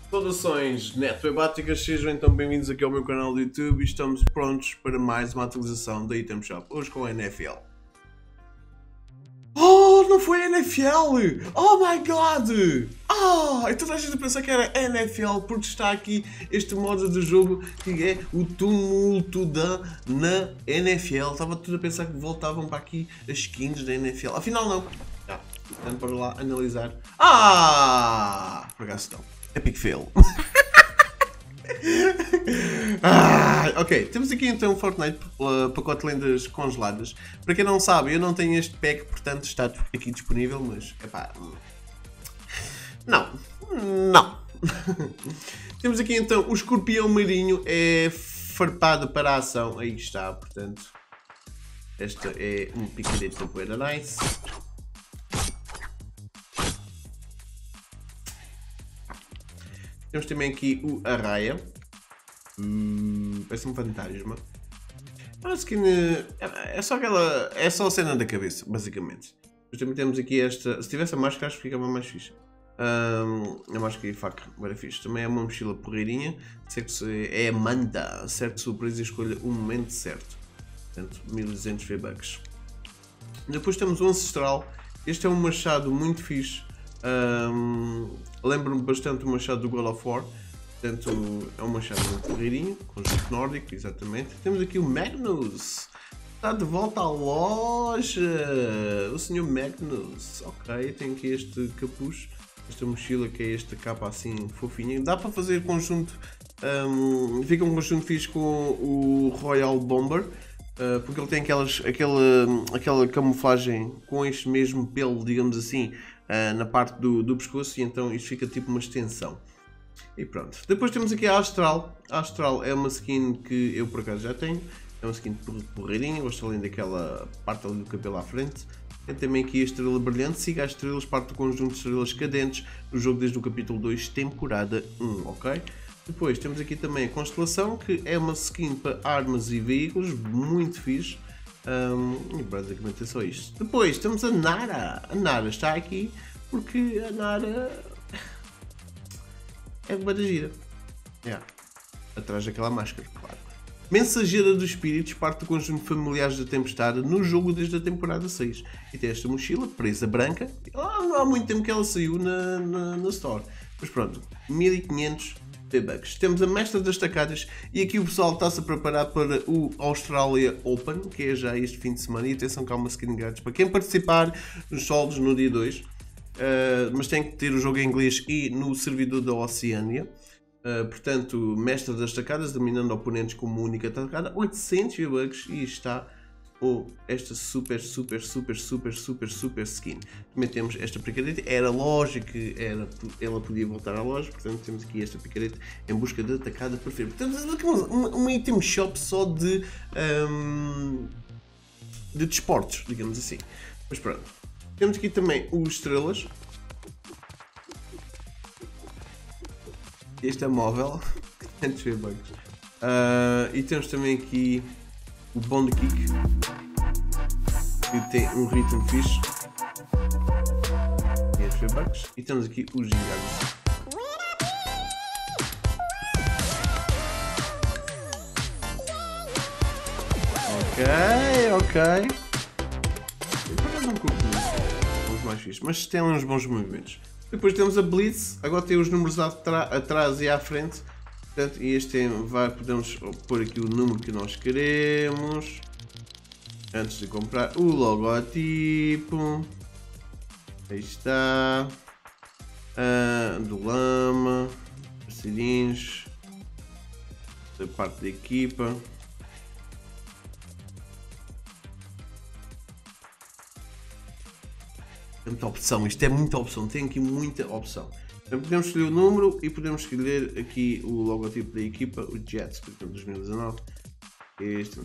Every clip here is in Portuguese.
Saudações netwebáticas, sejam então bem-vindos aqui ao meu canal do YouTube e estamos prontos para mais uma atualização da Item Shop, hoje com a NFL. Oh, não foi a NFL! Oh my god! Então a gente pensa que era NFL porque está aqui este modo de jogo que é o tumulto na NFL. Estava tudo a pensar que voltavam para aqui as skins da NFL, afinal não. Portanto, para lá analisar. Por acaso não. Epic fail. Ok, temos aqui então o Fortnite pacote de lendas congeladas. Para quem não sabe, eu não tenho este pack, portanto está aqui disponível, mas epá, não. Temos aqui então o escorpião marinho, é farpado para a ação, aí está, portanto esta é um picarete da poeira nice. Temos também aqui o Arraia. Parece um fantasma. A skin é só aquela. É só a cena da cabeça, basicamente. Depois também temos aqui esta. Se tivesse a máscara, acho que ficava mais fixe. A máscara e faca, era fixe. Também é uma mochila porreirinha. É Amanda. Acerte surpresa e escolha o momento certo. Portanto, 1200 V-Bucks. Depois temos o Ancestral. Este é um machado muito fixe. Lembro-me bastante do machado do God of War. Portanto, é um machado muito porreirinho, conjunto nórdico, exatamente. Temos aqui o Magnus. Está de volta à loja. O Sr. Magnus. Ok, tem aqui este capuz, esta mochila que é esta capa assim fofinha. Dá para fazer conjunto. Fica um conjunto fixe com o Royal Bomber. Porque ele tem aquela camuflagem com este mesmo pelo, digamos assim, na parte do pescoço, e então isto fica tipo uma extensão. E pronto. Depois temos aqui a Astral. A Astral é uma skin que eu por acaso já tenho. É uma skin porreirinha, gosto além daquela parte ali do cabelo à frente. Tem também aqui a estrela brilhante. Siga as estrelas, parte do conjunto de estrelas cadentes no jogo desde o capítulo 2, temporada 1, ok? Depois temos aqui também a Constelação, que é uma skin para armas e veículos, muito fixe. E basicamente é só isto. Depois temos a Nara. A Nara está aqui porque a Nara é bué da gira. Atrás daquela máscara, claro. Mensageira dos Espíritos, parte do conjunto de familiares da Tempestade no jogo desde a temporada 6. E tem esta mochila, presa branca. Não há muito tempo que ela saiu na Store. Mas pronto, 1500 V-Bucks. Temos a Mestra das Tacadas e aqui o pessoal está-se a preparar para o Australia Open, que é já este fim de semana. E atenção que há uma skin grátis para quem participar nos soldos no dia 2. Mas tem que ter o jogo em inglês e no servidor da Oceania. Portanto, Mestra das Tacadas, dominando oponentes como única tacada, 800 V-Bucks, e está esta super skin. Também temos esta picareta, era lógico que ela podia voltar à loja, portanto temos aqui esta picareta em busca da tacada perfeita. Portanto, temos aqui uma item shop só de desportos, digamos assim. Mas pronto, temos aqui também os estrelas. Este é móvel, 500 V-Bucks. E temos também aqui o Bond Kick, que tem um ritmo fixe, 500 V-Bucks. E temos aqui os gingados. Ok. Eu não curto muito, os mais fixes, mas tem uns bons movimentos. Depois temos a Blitz, agora tem os números atrás e à frente. Portanto, e este podemos pôr aqui o número que nós queremos antes de comprar o logotipo. Aí está. Do lama, parceirinhos, da parte da equipa. Muita opção, isto é muita opção, tem aqui muita opção. Então, podemos escolher o número e podemos escolher aqui o logotipo da equipa, o Jets, portanto 2019. Este.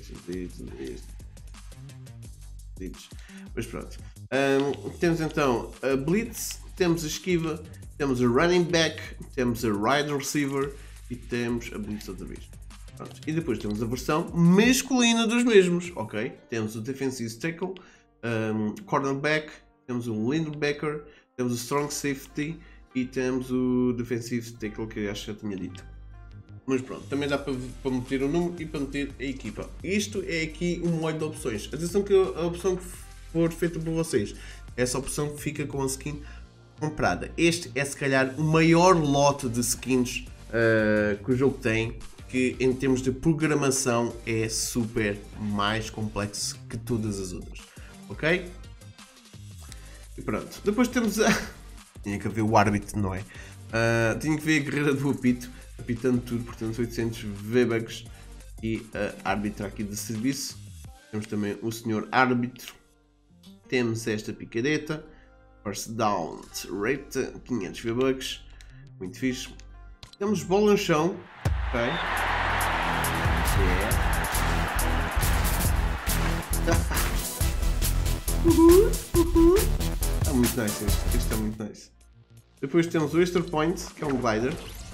Mas pronto. Temos então a Blitz, temos a esquiva, temos a running back, temos a wide receiver e temos a Blitz outra vez. Pronto. E depois temos a versão masculina dos mesmos, ok? Temos o defensive tackle, cornerback, temos o linebacker, temos o strong safety E temos o Defensive Tackle, que eu acho que já tinha dito. Mas pronto, também dá para meter o número e para meter a equipa. Isto é aqui um molho de opções. Atenção que a opção que for feita por vocês, essa opção fica com a skin comprada. Este é se calhar o maior lote de skins que o jogo tem, que em termos de programação é super mais complexo que todas as outras. Ok? E pronto. Depois temos a... Tinha que haver o árbitro, não é? Tinha que ver a guerreira do apito. Apitando tudo, portanto 800 V-Bucks e a árbitra aqui de serviço. Temos também o senhor árbitro. Temos esta picareta. First down rate, 500 V-Bucks. Muito fixe. Temos bola no chão. Ok. Yeah. Está muito nice este. Este está muito nice. Depois temos o Extra Point, que é um glider.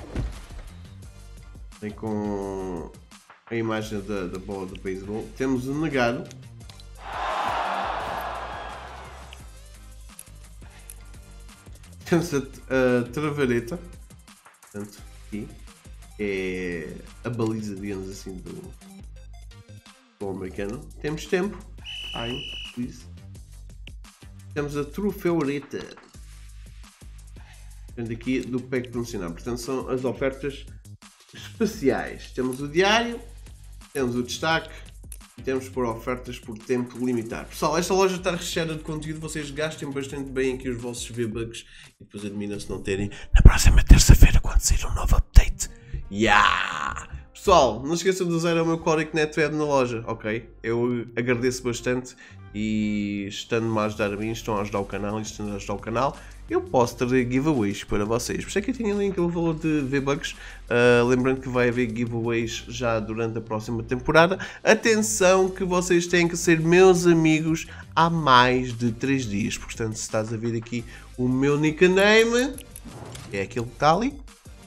Tem com a imagem da bola de beisebol. Temos o negado. Temos a travareta. Portanto, aqui é a baliza, digamos assim, do futebol americano. Temos tempo. Time, please. Temos a troféureta. Portanto, aqui do pack promocional. Portanto, são as ofertas especiais. Temos o diário, temos o destaque e temos por ofertas por tempo limitado. Pessoal, esta loja está recheada de conteúdo, vocês gastem bastante bem aqui os vossos V-Bucks e depois admira-se não terem na próxima terça-feira quando sair um novo update. Yeah! Pessoal, não se esqueçam de usar o meu código NetWeb na loja, ok? Eu agradeço bastante e estando-me a ajudar a mim, estão a ajudar o canal e estando a ajudar o canal, eu posso trazer giveaways para vocês. Por isso é que eu tinha ali aquele valor de V-Bucks. Lembrando que vai haver giveaways já durante a próxima temporada. Atenção que vocês têm que ser meus amigos há mais de 3 dias. Portanto, se estás a ver aqui o meu nickname, é aquele que está ali.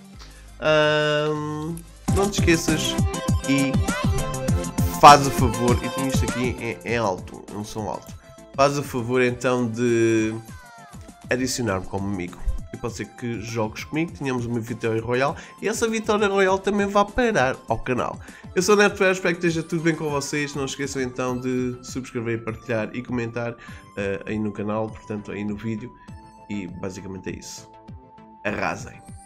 Não te esqueças e faz o favor, e tenho isto aqui em alto, um som alto. Faz o favor então de adicionar-me como amigo. E pode ser que jogues comigo, tenhamos uma vitória royal e essa vitória royal também vai parar ao canal. Eu sou o NetWeb, espero que esteja tudo bem com vocês. Não esqueçam então de subscrever, partilhar e comentar aí no canal, portanto aí no vídeo. E basicamente é isso. Arrasem!